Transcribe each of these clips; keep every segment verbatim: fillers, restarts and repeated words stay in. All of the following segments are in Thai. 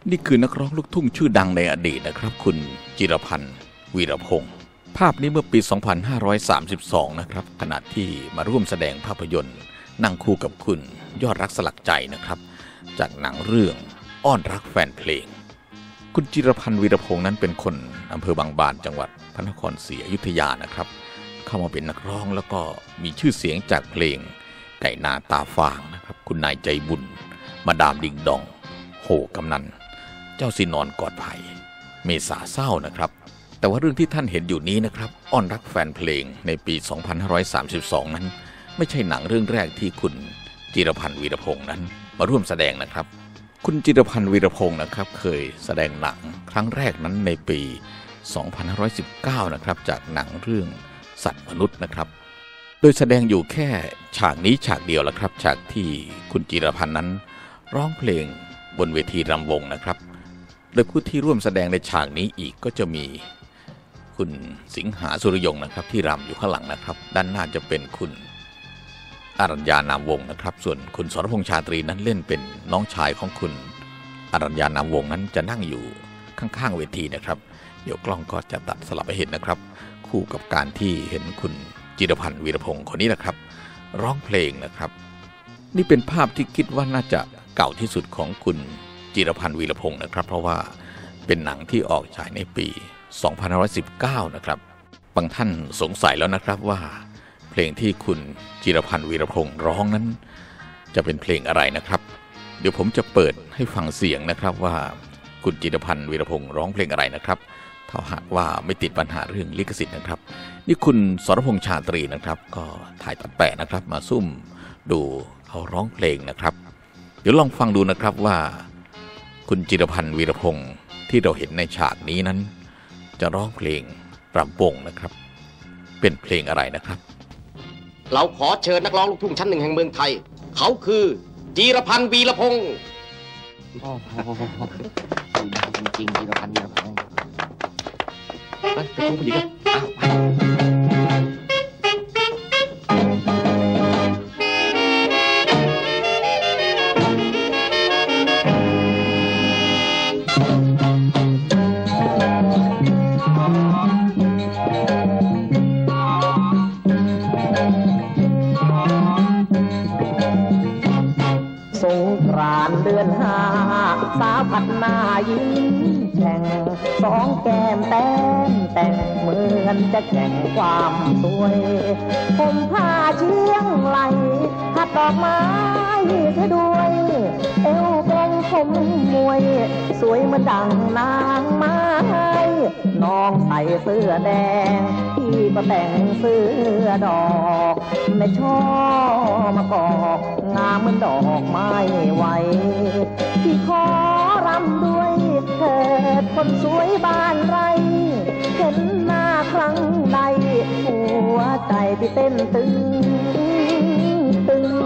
นี่คือนักร้องลูกทุ่งชื่อดังในอดีตนะครับคุณจิรพันธ์วีรพงศ์ภาพนี้เมื่อปี สองพันห้าร้อยสามสิบสอง นะครับขณะที่มาร่วมแสดงภาพยนตร์นั่งคู่กับคุณยอดรักสลักใจนะครับจากหนังเรื่องอ้อนรักแฟนเพลงคุณจิรพันธ์วีรพงศ์นั้นเป็นคนอำเภอบางบานจังหวัดพระนครศรีอยุธยานะครับเข้ามาเป็นนักร้องแล้วก็มีชื่อเสียงจากเพลงไก่นาตาฟางนะครับคุณนายใจบุญมาดามดิงดองโหกำนันเจ้าสินอนกอดไผ่เมษาเศร้านะครับแต่ว่าเรื่องที่ท่านเห็นอยู่นี้นะครับอ้อนรักแฟนเพลงในปี สองพันห้าร้อยสามสิบสอง นั้นไม่ใช่หนังเรื่องแรกที่คุณจิรพันธ์วีรพงศ์นั้นมาร่วมแสดงนะครับคุณจิรพันธ์วีรพงศ์นะครับเคยแสดงหนังครั้งแรกนั้นในปี สองพันห้าร้อยสิบเก้า นะครับจากหนังเรื่องสัตว์มนุษย์นะครับโดยแสดงอยู่แค่ฉากนี้ฉากเดียวละครับฉากที่คุณจิรพันธ์นั้นร้องเพลงบนเวทีรำวงนะครับโดยผู้ที่ร่วมแสดงในฉากนี้อีกก็จะมีคุณสิงหาสุริยงนะครับที่รำอยู่ข้างหลังนะครับด้านหน้าจะเป็นคุณอารัญญานามวงนะครับส่วนคุณสรพงษ์ชาตรีนั้นเล่นเป็นน้องชายของคุณอารัญญานามวงนั้นจะนั่งอยู่ข้างๆเวทีนะครับเดี๋ยวกล้องก็จะตัดสลับไปเห็นนะครับคู่กับการที่เห็นคุณจิรพันธ์วีรพงศ์คนนี้นะครับร้องเพลงนะครับนี่เป็นภาพที่คิดว่าน่าจะเก่าที่สุดของคุณจิรพันธ์วีรพงศ์นะครับเพราะว่าเป็นหนังที่ออกฉายในปี สองพันห้าร้อยสิบเก้า นะครับบางท่านสงสัยแล้วนะครับว่าเพลงที่คุณจิรพันธ์วีรพงศ์ร้องนั้นจะเป็นเพลงอะไรนะครับเดี๋ยวผมจะเปิดให้ฟังเสียงนะครับว่าคุณจิรพันธ์วีรพงศ์ร้องเพลงอะไรนะครับถ้าหากว่าไม่ติดปัญหาเรื่องลิขสิทธิ์นะครับนี่คุณสรพงษ์ชาตรีนะครับก็ถ่ายตัดแปะนะครับมาซุ่มดูเขาร้องเพลงนะครับเดี๋ยวลองฟังดูนะครับว่าคุณจิรพันธ์วีรพงศ์ที่เราเห็นในฉากนี้นั้นจะร้องเพลงรำวงนะครับเป็นเพลงอะไรนะครับเราขอเชิญนักร้องลูกทุ่งชั้นหนึ่งแห่งเมืองไทยเขาคือจิรพันธ์วีรพงศ์โอ้โหจริงๆจิรพันธ์วีรพงศ์ไปไปคุยกันอ้าวไปสาวพัดหน้ายิ้มแฉ่งสองแก้มแต้มแต่งเหมือนจะแข่งความสวยผมผ้าเชียงไหลหัดดอกไม้เธอด้วยเอวกลมผมมวยสวยเหมือนดังนางไม้น้องใส่เสื้อแดงพี่ก็แต่งเสื้อดอกแม่ช่อมากอกงามเหมือนดอกไม้ไหวที่ขอรำด้วยเถิดคนสวยบ้านไรเห็นหน้าครั้งใดหัวใจที่เต้นตึงตึง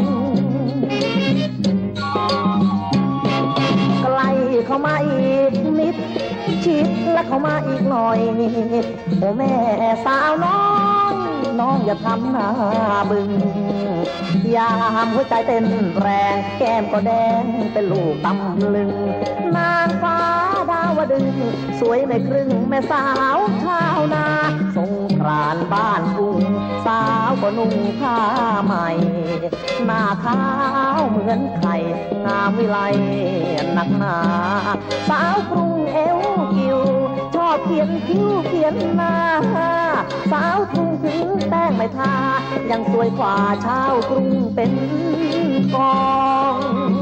ใกล้เข้ามาอีกนิดชิดและเข้ามาอีกหน่อยโอ้แม่สาวน้องน้องอย่าทำหน้าบึ้งยามหัวใจเต้นแรงแก้มก็แดงเป็นลูกตำลึงนางฟ้าดาวดึงสวยในครึ่งแม่สาวชาวนาสงกรานต์บ้านกรุงสาวก็นุ่งผ้าใหม่หน้าขาวเหมือนไข่งามวิไลหนักหนาสาวกรุงเอวกิวชอบเขียนคิ้วเขียนหน้าสาวทุ่งถึงแป้งไม่ทายังสวยกว่าชาวกรุงเป็นกอง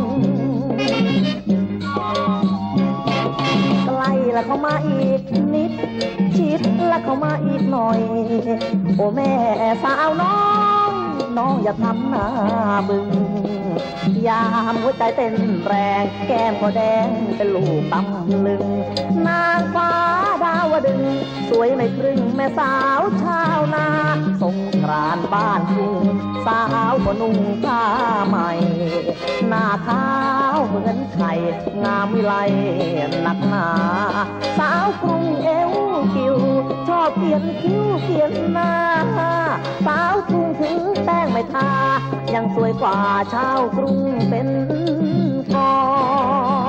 ใกล้แล้วเข้ามาอีกนิดชิดแล้วเข้ามาอีกหน่อยโอ้แม่สาวน้องน้องอย่าทำหน้าบึ้งยามหัวใจเต้นแรงแก้มก็แดงเป็นลูกตำลึงนางฟ้าดาวดึงสวยในครึ่งแม่สาวชาวนาสงกรานต์บ้านทุ่งสาวก็นุ่งผ้าใหม่หน้าขาวเหมือนไข่งามวิไลหนักหนาสาวกรุงเอวกิวชอบเขียนคิ้วเขียนหน้าสาวทุ่งถึงแป้งไม่ทายังสวยกว่าชาวกรุงเป็นกอง